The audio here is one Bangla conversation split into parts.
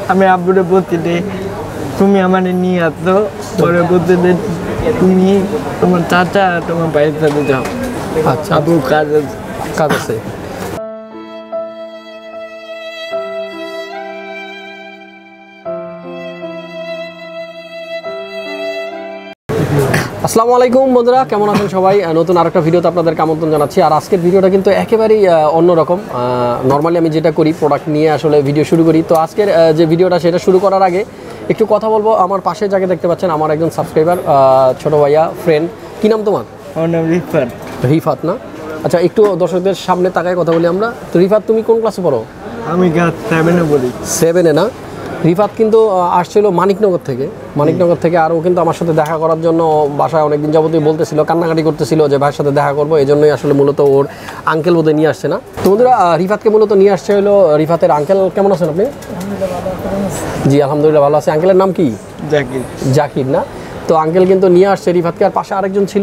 আমি আব্বুরে বলতে দে তুমি আমার নিয়ে আসো, পরে বলতে দে তুমি তোমার চাচা তোমার ভাইয়ের সাথে যাও। আচ্ছা, আব্বু কাজ আছে। আসসালামু আলাইকুম বন্ধুরা, কেমন আছেন সবাই? নতুন আরেকটা ভিডিওতে আপনাদেরকে আমন্ত্রণ জানাচ্ছি। আর আজকের ভিডিওটা কিন্তু একেবারেই অন্যরকম। নর্মালি আমি যেটা করি প্রোডাক্ট নিয়ে আসলে ভিডিও শুরু করি। তো আজকের যে ভিডিওটা সেটা শুরু করার আগে একটু কথা বলবো। আমার পাশে যাকে দেখতে পাচ্ছেন আমার একজন সাবস্ক্রাইবার, ছোট ভাইয়া, ফ্রেন্ড। কি নাম তোমার? আমার নাম রিফাত। রিফাত না? আচ্ছা, একটু দর্শকদের সামনে তাকায় কথা বলি আমরা। তো রিফাত, তুমি কোন ক্লাসে পড়ো? আমি ক্লাস 7-এ পড়ি। 7-এ না? রিফাত কিন্তু আসছিল মানিকনগর থেকে। আর ও কিন্তু আমার সাথে দেখা করার জন্য বাসায় অনেকদিন যাবতীয় বলতেছিল, কান্নাকাটি করতেছিল যে ভাইয়ের সাথে দেখা করবো। এই জন্যই আসলে মূলত ওর আঙ্কেল বোধহয় নিয়ে আসছে না। তো বন্ধুরা, রিফাতকে মূলত নিয়ে আসছে হলো রিফাতের আঙ্কেল। কেমন আছেন আপনি? জি আলহামদুলিল্লাহ ভালো আছে। আঙ্কেলের নাম কি? জাকির। জাকির না? তো আঙ্কেল কিন্তু নিয়ে আসছে রিফাতকে। আর পাশে আরেকজন ছিল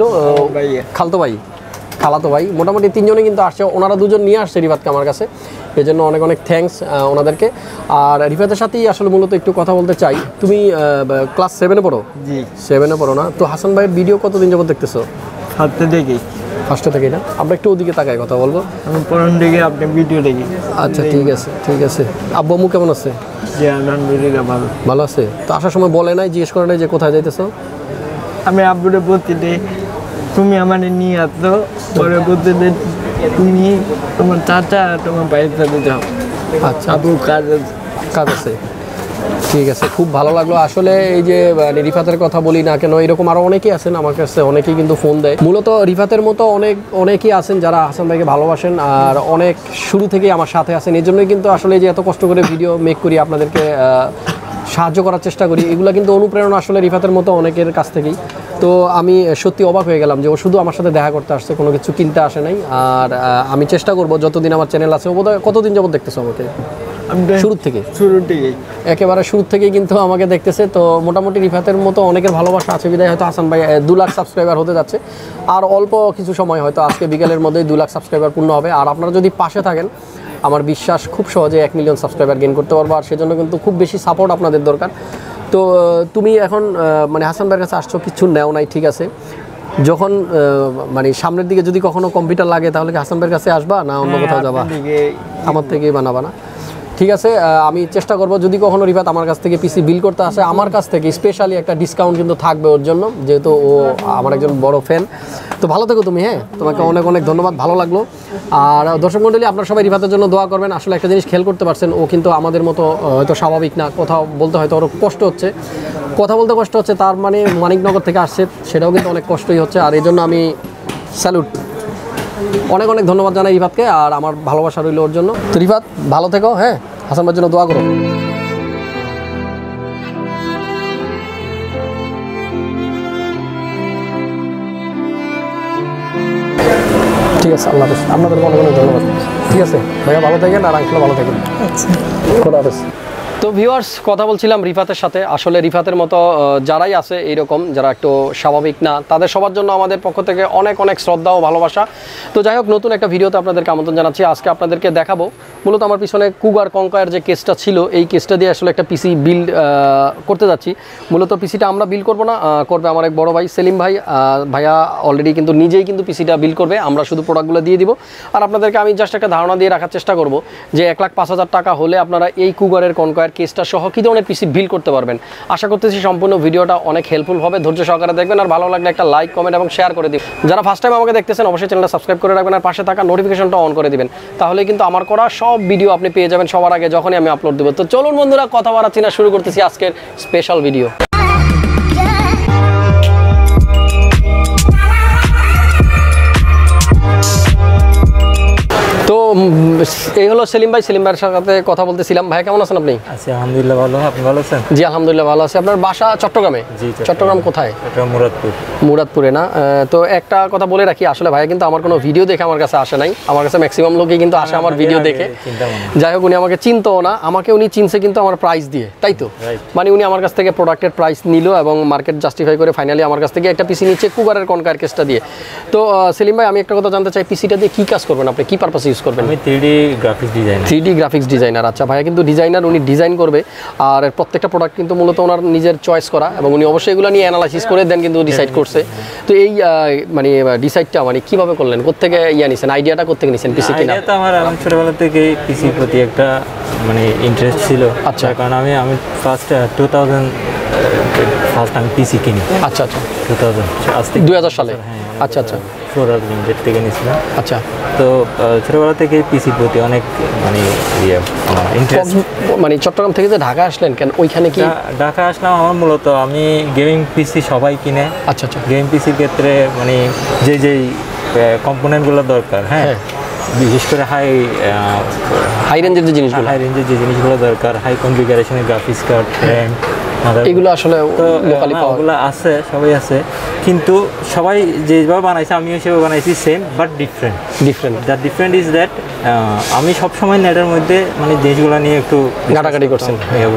খালাতো ভাই। মোটামুটি 3 জনে কিন্তু আসছে। ওনারা 2 জন নিয়ে আসছে রিফাতকে আমার কাছে। এই জন্য অনেক অনেক থ্যাঙ্কস ওনাদেরকে। আর রিফাতের সাথেই আসলে মূলত একটু কথা বলতে চাই। তুমি ক্লাস 7-এ পড়ো? জি। 7-এ পড়ো না? তো হাসান ভাইয়ের ভিডিও কতদিন যাবত দেখতেছো? ফার্স্টে থেকেই না? আমরা একটু ওদিকে তাকাই কথা বলবো। আমি পড়ান দিকে আপনি ভিডিও দেখি। আচ্ছা, ঠিক আছে। আব্বু আম্মু কেমন আছে? জি আলহামদুলিল্লাহ ভালো আছে। তো আসার সময় বলে নাই, জিজ্ঞেস করে নাই যে কোথায় যাইতেছো? আমি আব্বুরে বলতে দে তুমি আমার নিয়ে আসো, পরে বলতে দে তুমি তোমার চাচা তোমার ভাইয়ের সাথে যাও। আচ্ছা, আব্বু কাজ আছে। ঠিক আছে, খুব ভালো লাগলো আসলে। এই যে রিফাতের কথা বলি না কেন, এরকম আরও অনেকেই আছেন আমার কাছে, অনেকেই কিন্তু ফোন দেয়। মূলত রিফাতের মতো অনেকেই আছেন যারা হাসান ভাইকে ভালোবাসেন আর অনেক শুরু থেকেই আমার সাথে আছেন। এই জন্যই কিন্তু আসলে যে এত কষ্ট করে ভিডিও মেক করি, আপনাদেরকে সাহায্য করার চেষ্টা করি। এগুলো কিন্তু অনুপ্রেরণা আসলে রিফাতের মতো অনেকের কাছ থেকেই। তো আমি সত্যি অবাক হয়ে গেলাম যে ও শুধু আমার সাথে দেখা করতে আসছে, কোনো কিছু কিনতে আসে নাই। আর আমি চেষ্টা করবো যতদিন আমার চ্যানেল আছে। ও বোধহয় কতদিন যাবত দেখতেছো আমাকে? শুরু থেকেই একেবারে শুরু থেকেই কিন্তু আমাকে দেখতেছে। তো মোটামুটি রিফাতের মতো অনেকের ভালোবাসা আছে বিদায় হয়তো হাসান ভাই 2 লাখ সাবস্ক্রাইবার হতে যাচ্ছে। আর অল্প কিছু সময়, হয়তো আজকে বিকেলের মধ্যেই 2 লাখ সাবস্ক্রাইবার পূর্ণ হবে। আর আপনারা যদি পাশে থাকেন, আমার বিশ্বাস খুব সহজে 1 মিলিয়ন সাবস্ক্রাইবার গেইন করতে পারবো। আর সেজন্য কিন্তু খুব বেশি সাপোর্ট আপনাদের দরকার। তো তুমি এখন মানে হাসান ভাইয়ের কাছে আসছো, কিছু নেও নাই, ঠিক আছে। যখন মানে সামনের দিকে যদি কখনো কম্পিউটার লাগে, তাহলে কি হাসান ভাইয়ের কাছে আসবা না অন্য কোথাও যাবা? আমার থেকেই বানাবা না? ঠিক আছে, আমি চেষ্টা করবো যদি কখনো রিফাত আমার কাছ থেকে পিসি বিল করতে আসে, আমার কাছ থেকে স্পেশালি একটা ডিসকাউন্ট কিন্তু থাকবে ওর জন্য, যেহেতু ও আমার একজন বড় ফ্যান। তো ভালো থেকো তুমি। হ্যাঁ, তোমাকে অনেক অনেক ধন্যবাদ, ভালো লাগলো। আর দর্শক মণ্ডলী, আপনারা সবাই রিফাতের জন্য দোয়া করবেন। আসলে একটা জিনিস খেয়াল করতে পারছেন, ও কিন্তু আমাদের মতো হয়তো স্বাভাবিক না। কথা বলতে হয়তো ওর কষ্ট হচ্ছে, তার মানে মানিকনগর থেকে আসছে, সেটাও কিন্তু অনেক কষ্টই হচ্ছে। আর এই জন্য আমি স্যালুট, অনেক অনেক ধন্যবাদ জানাই রিফাতকে। আর আমার ভালোবাসা রইল ওর জন্য। তো রিফাত ভালো থেকো। হ্যাঁ, হাসান ভাইয়ের জন্য দোয়া করো। ঠিক আছে, আল্লাহ হাফেজ। আপনাদের অনেক অনেক ধন্যবাদ। ঠিক আছে ভাইয়া, ভালো থাকেন। আর আঙ্কেল ভালো থাকেন। আচ্ছা, খোদা হাফেজ। তো ভিউয়ার্স, কথা বলছিলাম রিফাতের সাথে। আসলে রিফাতের মতো যারাই আছে এইরকম, যারা একটু স্বাভাবিক না, তাদের সবার জন্য আমাদের পক্ষ থেকে অনেক অনেক শ্রদ্ধা ও ভালোবাসা। তো যাই হোক, নতুন একটা ভিডিওতে আপনাদেরকে আমন্ত্রণ জানাচ্ছি। আজকে আপনাদেরকে দেখাবো মূলত আমার পিছনে কুগার কঙ্কার যে কেসটা ছিল, এই কেসটা দিয়ে আসলে একটা পিসি বিল্ড করতে যাচ্ছি। মূলত পিসিটা আমরা বিল্ড করবো না, করবে আমার এক বড় ভাই সেলিম ভাই। ভাইয়া অলরেডি কিন্তু নিজেই কিন্তু পিসিটা বিল্ড করবে, আমরা শুধু প্রোডাক্টগুলো দিয়ে দিব। আর আপনাদেরকে আমি জাস্ট একটা ধারণা দিয়ে রাখার চেষ্টা করব যে 1,05,000 টাকা হলে আপনারা এই কুগারের কনকয়ার কেসটা সহ কী ধরনের পিসি বিল্ড করতে পারবেন। আশা করতেছি সম্পূর্ণ ভিডিওটা অনেক হেল্পফুল হবে। ধৈর্য সহকারে দেখবেন। আর ভালো লাগলে একটা লাইক, কমেন্ট এবং শেয়ার করে দিবেন। যারা ফার্স্ট টাইম আমাকে দেখতেছেন, অবশ্যই চ্যানেলটা সাবস্ক্রাইব করে রাখবেন আর পাশে থাকা নোটিফিকেশনটা অন করে দিবেন। তাহলে কিন্তু আমার করা সব ভিডিও আপনি পেয়ে যাবেন সবার আগে যখনই আমি আপলোড দেবো। তো চলুন বন্ধুরা, কথা বাড়াচ্ছি না, শুরু করতেছি আজকের স্পেশাল ভিডিও। তো এই হলো সেলিম ভাইয়ের সাথে কথা বলতেছিলাম। ভাই কেমন আছেন আপনি? আছি আলহামদুলিল্লাহ ভালো। আপনি ভালো আছেন? জি আলহামদুলিল্লাহ ভালো আছি। আপনার বাসা চট্টগ্রামে? জি। চট্টগ্রাম কোথায়? মুরাদপুরে না? তো একটা কথা বলে রাখি, আসলে ভাই কিন্তু আমার কোনো ভিডিও দেখে আমার কাছে আসে নাই। আমার কাছে ম্যাক্সিমাম লোকই কিন্তু আসে আমার ভিডিও দেখে। যাই হোক, উনি আমাকে চিনতও না, আমাকে উনি চিনছে কিন্তু আমার প্রাইস দিয়ে, তাই তো? মানে উনি আমার কাছ থেকে প্রোডাক্টের প্রাইস নিল এবং মার্কেট জাস্টিফাই করে ফাইনালি আমার কাছ থেকে একটা পিসি নিচ্ছে কুগারের কনকার কেসটা দিয়ে। তো সেলিম ভাই, আমি একটা কথা জানতে চাই, পিসিটা দিয়ে কী কাজ করবেন আপনি, কী পারপাসে ইউজ করবেন? করবেন? আমি 3D graphics designer. 3D graphics designer. আচ্ছা ভাইয়া কিন্তু ডিজাইনার, উনি ডিজাইন করবে আর প্রত্যেকটা প্রোডাক্ট কিন্তু মূলত ওনার নিজের চয়েস করা এবং উনি অবশ্যই এগুলো নিয়ে অ্যানালাইসিস করে দেন কিন্তু ডিসাইড করছে। তো এই মানে ডিসাইডটা মানে কিভাবে করলেন, কোত্থেকে নিছেন, আইডিয়াটা কোত্থেকে নিছেন পিসি কিনা? এটা তো আমার ছোটবেলা থেকে পিসির প্রতি একটা মানে ইন্টারেস্ট ছিল। আচ্ছা, কারণ আমি ফার্স্ট 2000 ফার্স্ট আমি পিসি কিনি। আচ্ছা আচ্ছা 2000 সালে। আচ্ছা আচ্ছা ফোরার লিমিটেড থেকে নিয়েছিলাম। আচ্ছা, তো ছোটবেলা থেকে পিসির প্রতি অনেক মানে ইন্টারেস্ট। মানে চট্টগ্রাম থেকে যে ঢাকা আসলেন কেন, ওইখানে কি? ঢাকা আসলাম আমার মূলত আমি গেমিং পিসি সবাই কিনে। আচ্ছা আচ্ছা, গেমিং পিসির ক্ষেত্রে মানে যেই কম্পোনেন্টগুলো দরকার, হ্যাঁ বিশেষ করে হাই রেঞ্জের যে জিনিসগুলো দরকার, হাই কনফিগারেশনের গ্রাফিক্স কার্ড, র্যাম, এগুলো আসলে লোকালি পাওয়া ওগুলো আছে, সবাই আছে, কিন্তু সবাই যেভাবে বানাইছে আমিও সেভাবে বানাইছি, same but different. The different is that আমি সবসময় নেটের মধ্যে মানে জিনিসগুলো নিয়ে একটু ঘাটাঘাটি করছেন।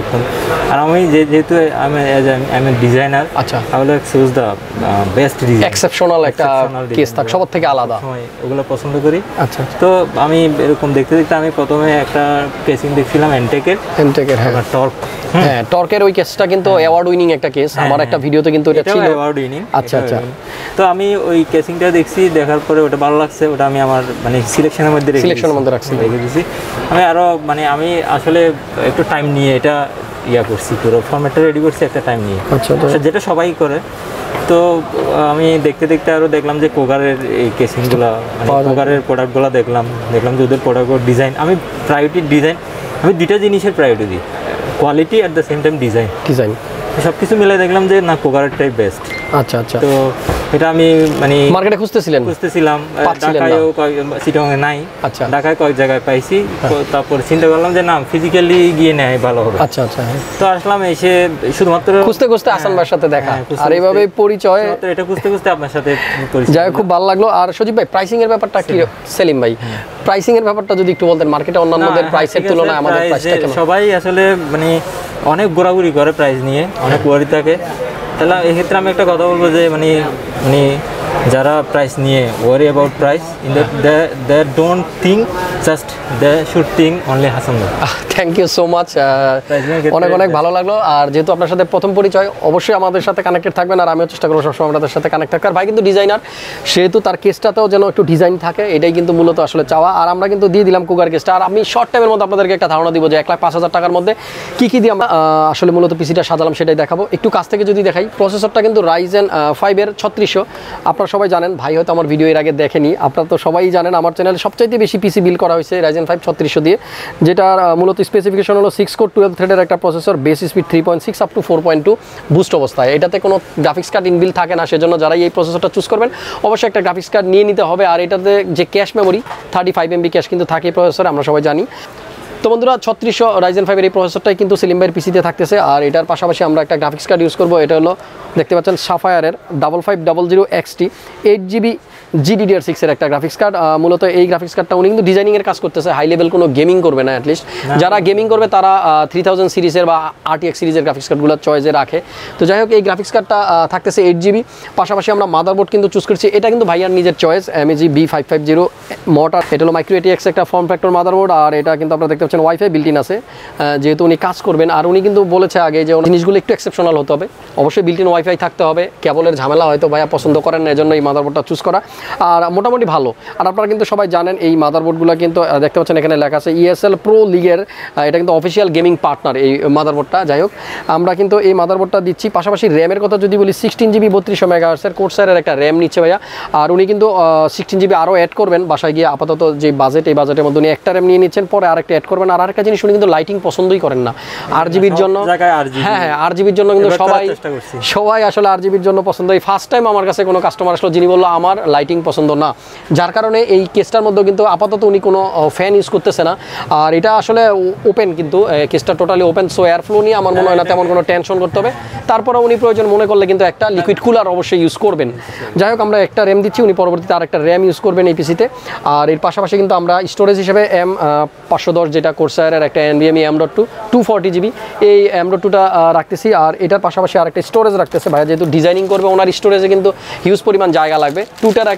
আর আমি যেহেতু আমি ডিজাইনার, আচ্ছা, I will choose the best design, exceptional একটা কেস থাকে সবার থেকে আলাদা, ওগুলো পছন্দ করি। আচ্ছা, তো আমি এরকম দেখতে দেখতে আমি প্রথমে একটা কেসিং দেখছিলাম এনটেকের, হ্যাঁ টর্ক। হ্যাঁ, টর্কের ওই কেসটা কিন্তু অ্যাওয়ার্ড উইনিং একটা কেস, আমার একটা ভিডিওতে কিন্তু এটা ছিল অ্যাওয়ার্ড উইনিং। আচ্ছা আচ্ছা, তো আমি ওই কেসিংটা দেখছি, দেখার পরে ওটা ভালো লাগছে, ওটা আমি আমার মানে সিলেকশনের মধ্যে রেখে দিয়েছি। আমি আরো মানে আমি আসলে একটু টাইম নিয়ে এটা করছি, পুরো ফরম্যাটটা রেডি করছি একটা টাইম নিয়ে, যেটা সবাই করে। তো আমি দেখতে দেখতে আরো দেখলাম যে কোগারের এই কেসিংগুলো, মানে কোগারের প্রোডাক্টগুলো দেখলাম যে ওদের প্রোডাক্টের ডিজাইন, আমি প্রায়োরিটি ডিজাইন, আমি দুইটা জিনিসের প্রায়োরিটি দিই, quality at the same time design. সব কিছু মিলে দেখলাম যে না, কোগারেরটাই বেস্ট। আচ্ছা আচ্ছা, তো এটা আমি মানে মার্কেটে খুঁজতেছিলাম, ঢাকায়ও চিটাগাংয়ে নাই। আচ্ছা, ঢাকায় কয়েক জায়গায় পাইছি। তারপর চিন্তা করলাম যে না, ফিজিক্যালি গিয়ে নেয় ভালো হবে। আচ্ছা আচ্ছা, তো আসলাম, এসে শুধুমাত্র খুঁজতে হাসান ভাইয়ের সাথে দেখা, আর এইভাবে পরিচয়, এটা খুঁজতে আপনার সাথে পরিচয়। যাই খুব ভালো লাগলো। আর সজীব ভাই, প্রাইসিং এর ব্যাপারটা কি? সেলিম ভাই, প্রাইসিং এর ব্যাপারটা যদি একটু বলতেন, মার্কেটে অন্যান্যদের প্রাইসের তুলনায় আমাদের প্রাইসটা কেমন? সবাই আসলে মানে অনেক ঘোরাঘুরি করে প্রাইস নিয়ে, অনেক ওয়ারি থাকে। তাহলে এক্ষেত্রে আমি একটা কথা বলবো যে মানে যারা প্রাইস নিয়ে worry about price, in they don't think, just they should think only Hasan ভাই। থ্যাংক ইউ সো মাচ, অনেক ভালো লাগলো। আর যেহেতু আপনার সাথে প্রথম পরিচয়, অবশ্যই আমাদের সাথে কানেক্টেড থাকবেন, আর আমিও চেষ্টা করবো সবসময় আপনাদের সাথে কানেক্ট থাকার। ভাই কিন্তু ডিজাইনার, সেহেতু তার কেসটাতেও যেন একটু ডিজাইন থাকে, এটাই কিন্তু মূলত আসলে চাওয়া। আর আমরা কিন্তু দিয়ে দিলাম কুগার কেসটা। আর আমি শর্ট টাইমের মধ্যে আপনাদেরকে একটা ধারণা দিব যে 1,05,000 টাকার মধ্যে কী দিয়ে আমরা আসলে মূলত পিসিটা সাজালাম সেটাই দেখাবো। একটু কাছ থেকে যদি দেখাই, প্রসেসরটা কিন্তু Ryzen5 এর 3600। আপনারা সবাই জানেন, ভাই হয়তো আমার ভিডিও এর আগে দেখেনি, আপনারা তো সবাই জানেন আমার চ্যানেলে সবচাইতে বেশি পিসি বিল করা হয়েছে Ryzen5 3600 দিয়ে, যেটার মূলত স্পেসিফিকেশন হলো 6 কোর 12 থ্রেডের একটা processor, base speed 3.6 up to 4.2 boost অবস্থায়। এটাতে কোনো গ্রাফিক্স কার্ড ইনবিল থাকে না, সেজন্য যারা এই প্রসেসরটা চুজ করবেন অবশ্যই একটা গ্রাফিক্স কার্ড নিয়ে নিতে হবে। আর এটাতে যে ক্যাশ মেমোরি 35 MB ক্যাশ কিন্তু থাকে এই প্রসেসরে, আমরা সবাই জানি। তো বন্ধুরা, 3600 Ryzen5 এর এই প্রসেসরটাই কিন্তু সেলিম ভাইয়ের পিসিতে থাকতেছে। আর এটার পাশাপাশি আমরা একটা গ্রাফিক্স কার্ড ইউজ করবো, এটা হলো দেখতে পাচ্ছেন সাফায়ারের 5500XT 8GB GDDR6 এর একটা গ্রাফিক্স কার্ড। মূলত এই গ্রাফিক্স কার্ডটা উনি কিন্তু ডিজাইনিংয়ের কাজ করতেছে, হাই লেভেল কোনো গেমিং করবে না। অ্যাটলিস্ট যারা গেমিং করবে তারা 3000 সিরিজের বা RTX সিরিজের গ্রাফিক্স কার্ডগুলো চয়েসে রাখে। তো যাই হোক, এই গ্রাফিক্স কার্ডটা থাকতেছে 8GB। পাশাপাশি আমরা মাদারবোর্ড কিন্তু চুজ করছি, এটা কিন্তু ভাইয়ার নিজের চয়েস, MEG B550 মোটর। এটা হলো মাইক্রো ATX একটা ফর্ম ফ্যাক্টর মাদারবোর্ড। আর এটা কিন্তু আপনারা দেখতে পাচ্ছেন ওয়াইফাই বিল্ট ইন আছে, যেহেতু উনি কাজ করবেন। আর উনি কিন্তু বলেছে আগে যে জিনিসগুলো একটু এক্সেপশনাল হতে হবে, অবশ্যই বিল্ট ইন ওয়াইফাই থাকতে হবে। কেবলের ঝামেলা হয়তো ভাইয়া পছন্দ করেন না, এজন্য এই মাদারবোর্ডটা চুজ করা। আর মোটামুটি ভালো। আর আপনারা কিন্তু সবাই জানেন এই মাদারবোর্ডগুলো কিন্তু দেখতে পাচ্ছেন এখানে লেখা আছে ESL প্রো লিগের, এটা কিন্তু অফিসিয়াল গেমিং পার্টনার এই মাদারবোর্ডটা। যাই হোক, আমরা কিন্তু এই মাদারবোর্ডটা দিচ্ছি। পাশাপাশি র্যামের কথা যদি বলি, 16GB 3200 MHz কোর্সারের একটা র্যাম নিচ্ছে ভাইয়া। আর উনি কিন্তু 16GB আরও অ্যাড করবেন বাসায় গিয়ে। আপাতত যে বাজেট, এই বাজেটের মধ্যে উনি একটা র্যাম নিয়ে নিচ্ছেন, পরে আরেকটা অ্যাড করবেন। আর আরেকটা জিনিস, উনি কিন্তু লাইটিং পছন্দই করেন না RGBর জন্য। হ্যাঁ, RGBর জন্য কিন্তু সবাই আসলে RGBর জন্য পছন্দ। এই ফার্স্ট টাইম আমার কাছে কোনো কাস্টমার আসলো যিনি বললো আমার লাইটিং পছন্দ না, যার কারণে এই কেসটার মধ্যে কিন্তু আপাতত উনি কোনো ফ্যান ইউজ করতেছে না। আর এটা আসলে ওপেন, কিন্তু কেসটা totally open, so air flow নিয়ে আমার মনে হয় না তেমন কোনো টেনশন করতে হবে। তারপরে উনি প্রয়োজন মনে করলে কিন্তু একটা লিকুইড কুলার অবশ্যই ইউজ করবেন। যাই হোক, আমরা একটা র্যাম দিচ্ছি, উনি পরবর্তীতে আর একটা র্যাম ইউজ করবেন এই পিসিতে। আর এর পাশাপাশি কিন্তু আমরা স্টোরেজ হিসেবে M510 যেটা কোর্সারের একটা NVMe M.2 240GB এই M.2টা রাখতেছি। আর এটার পাশাপাশি আরেকটা স্টোরেজ রাখতেছে ভাইয়া, যেহেতু ডিজাইনিং করবে ওনার স্টোরেজে কিন্তু হিউজ পরিমাণ জায়গা লাগবে। 2 টেরা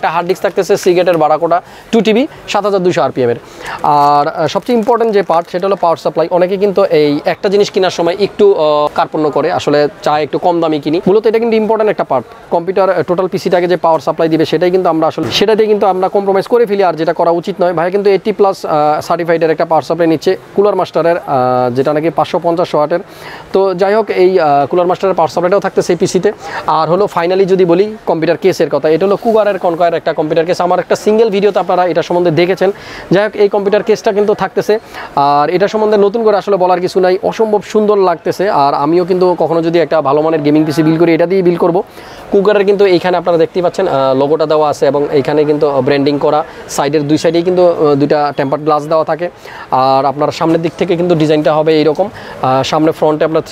একটা হার্ড ডিস্ক থাকতেছে সিগেটের বারাকোটা 2TB 7200 RPM এর। আর সবচেয়ে ইম্পর্টেন্ট যে পার্ট সেটা হলো পাওয়ার সাপ্লাই। অনেকে কিন্তু এই একটা জিনিস কেনার সময় একটু কার্পণ্য করে, আসলে চায় একটু কম দামি কিনি, মূলত এটা কিন্তু ইম্পর্টেন্ট একটা পার্ট। কম্পিউটার টোটাল পিসিটাকে যে পাওয়ার সাপ্লাই দিবে সেটাই কিন্তু আমরা আসলে সেটাতে কিন্তু আমরা কম্প্রোমাইজ করে ফেলি, আর যেটা করা উচিত নয়। ভাই কিন্তু 80+ সার্টিফাইডের একটা পাওয়ার সাপ্লাই নিচ্ছে কুলার মাস্টারের, যেটা নাকি 550 ওয়াটের। তো যাই হোক, এই কুলার মাস্টারের পাওয়ার সাপ্লাইটাও থাকতেছে এই পিসিতে। আর হলো ফাইনালি যদি বলি কম্পিউটার কেসের কথা, এটা হলো কুগারের কনকয়ের একটা কম্পিউটার কেস। আমার একটা সিঙ্গেল ভিডিওতে আপনারা এটা সম্বন্ধে দেখেছেন। যাই হোক, এই কম্পিউটার কেসটা কিন্তু থাকতেছে, আর এটা সম্বন্ধে নতুন করে আসলে বলার কিছু নাই, অসম্ভব সুন্দর লাগতেছে। আর আমিও কিন্তু কখনো যদি একটা ভালো মানের গেমিং পিসি বিল করি, এটা দিয়ে বিল করব। কুগারের কিন্তু এইখানে আপনারা দেখতেই পাচ্ছেন লোগোটা দেওয়া আছে, এবং এইখানে কিন্তু ব্র্যান্ডিং করা, সাইডের দুই সাইডেই কিন্তু দুইটা টেম্পার্ড গ্লাস দেওয়া থাকে। আর আপনার সামনের দিক থেকে কিন্তু ডিজাইনটা হবে এইরকম, সামনে ফ্রন্টে আপনার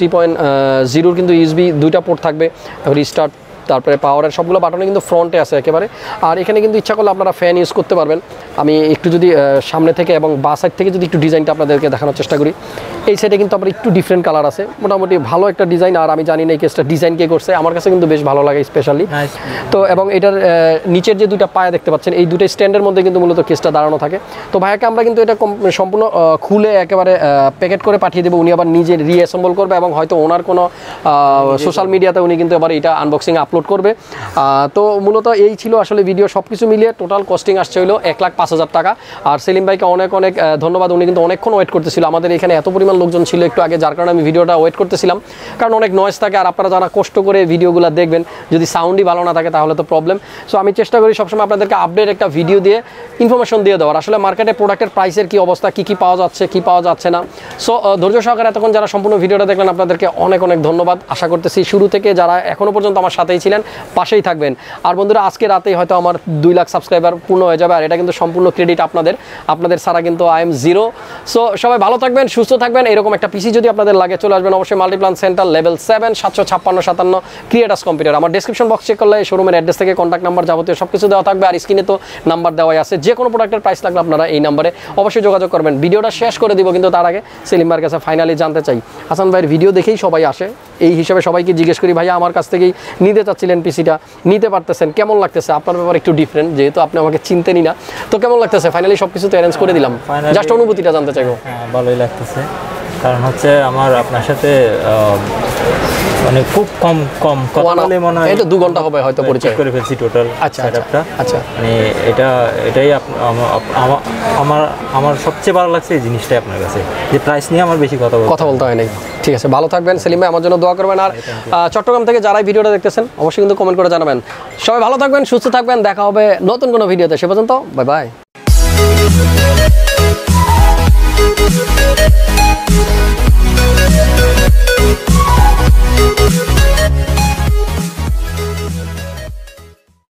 3.0 কিন্তু USB দুইটা পোর্ট থাকবে, রিস্টার্ট তারপরে পাওয়ারের সবগুলো বাটনে কিন্তু ফ্রন্টে আছে একেবারে। আর এখানে কিন্তু ইচ্ছা করলে আপনারা ফ্যান ইউজ করতে পারবেন। আমি একটু যদি সামনে থেকে এবং বা সাইড থেকে যদি একটু ডিজাইনটা আপনাদেরকে দেখানোর চেষ্টা করি, এই সাইডে কিন্তু আবার একটু ডিফারেন্ট কালার আছে, মোটামুটি ভালো একটা ডিজাইন। আর আমি জানি না এই কেসটা ডিজাইন কে করছে, আমার কাছে কিন্তু বেশ ভালো লাগে স্পেশালি। তো এবং এটার নিচের যে দুইটা পায়া দেখতে পাচ্ছেন, এই দুটো স্ট্যান্ডের মধ্যে কিন্তু মূলত কেসটা দাঁড়ানো থাকে। তো ভাইয়াকে আমরা কিন্তু এটা সম্পূর্ণ খুলে একেবারে প্যাকেট করে পাঠিয়ে দেবো, উনি আবার নিজে রিঅ্যাসেম্বল করবে, এবং হয়তো ওনার কোনো সোশ্যাল মিডিয়াতে উনি কিন্তু আবার এটা আনবক্সিং আপলোড করবে। তো মূলত এই ছিল আসলে ভিডিও, সব কিছু মিলিয়ে টোটাল কস্টিং আসছে হলো 1,05,000 টাকা। আর সেলিম ভাইকে অনেক অনেক ধন্যবাদ, উনি কিন্তু অনেকক্ষণ ওয়েট করতেছিল। আমাদের এখানে এত পরিমাণ লোকজন ছিল একটু আগে, যার কারণে আমি ভিডিওটা ওয়েট করতেছিলাম, কারণ অনেক নয়েজ থাকে। আর আপনারা যারা কষ্ট করে ভিডিওগুলো দেখবেন, যদি সাউন্ডই ভালো না থাকে তাহলে তো প্রবলেম। সো আমি চেষ্টা করি সবসময় আপনাদেরকে আপডেট একটা ভিডিও দিয়ে ইনফরমেশন দিয়ে দেওয়ার, আসলে মার্কেটে প্রোডাক্টের প্রাইসের কী অবস্থা, কী পাওয়া যাচ্ছে, কী পাওয়া যাচ্ছে না। সো ধৈর্য সহকারে এতক্ষণ যারা সম্পূর্ণ ভিডিওটা দেখলেন, আপনাদেরকে অনেক অনেক ধন্যবাদ। আশা করতেছি শুরু থেকে যারা এখনও পর্যন্ত আমার সাথেই ছিলেন, পাশেই থাকবেন। আর বন্ধুরা, আজকে রাতেই হয়তো আমার 2 লাখ সাবস্ক্রাইবার পূর্ণ হয়ে যাবে, আর এটা কিন্তু সম্পূর্ণ ক্রেডিট আপনাদের ছাড়া কিন্তু আই এম জিরো। সো সবাই ভালো থাকবেন, সুস্থ থাকবেন। এরকম একটা পিসি যদি আপনাদের লাগে, চলে আসবেন অবশ্যই multiplan center level 7, 75657 Creatus computer. আমার ডেসক্রিপশন বক্স চেক করলে শোরুমের অ্যাড্রেস থেকে কন্ট্যাক্ট নাম্বার যাবতীয় সব কিছু দেওয়া থাকবে, আর স্ক্রিনে তো নাম্বার দেওয়াই আছে। যে কোনো প্রোডাক্টের প্রাইস লাগলে আপনারা এই নাম্বারে অবশ্যই যোগাযোগ করবেন। ভিডিওটা শেষ করে দিব, কিন্তু তার আগে সেলিম ভাইয়ের কাছে ফাইনালি জানতে চাই, হাসান ভাইয়ের ভিডিও দেখেই সবাই আসে, এই হিসাবে সবাইকে জিজ্ঞেস করি, ভাইয়া আমার কাছ থেকেই নিতে চাচ্ছিলেন পিসিটা, নিতে পারতেছেন, কেমন লাগতেছে? আপনার ব্যাপার একটু ডিফারেন্ট, যেহেতু আপনি আমাকে চিনতেনই না, তো কেমন লাগতেছে? ফাইনালি সব কিছু তো অ্যারেঞ্জ করে দিলাম, জাস্ট অনুভূতিটা জানতে চাইবো। হ্যাঁ, ভালোই লাগতেছে, কারণ হচ্ছে আমার আপনার সাথে মানে খুব কম কথা বলে মনে হয়, এটা 2 ঘন্টা হবে হয়তো পরিচয় করে ফেলছি টোটাল সেটআপটা। আচ্ছা, মানে এটাই আমার সবচেয়ে ভালো লাগছে এই জিনিসটাই আপনার কাছে, যে প্রাইস নিয়ে আমার বেশি কথা বলতে হয় নাই। ঠিক আছে, ভালো থাকবেন সেলিম ভাই, আমার জন্য দোয়া করবেন। আর চট্টগ্রাম থেকে যারাই ভিডিওটা দেখতেছেন অবশ্যই কিন্তু কমেন্ট করে জানাবেন। সবাই ভালো থাকবেন, সুস্থ থাকবেন, দেখা হবে নতুন কোনো ভিডিওতে। সে পর্যন্ত বাই বাই।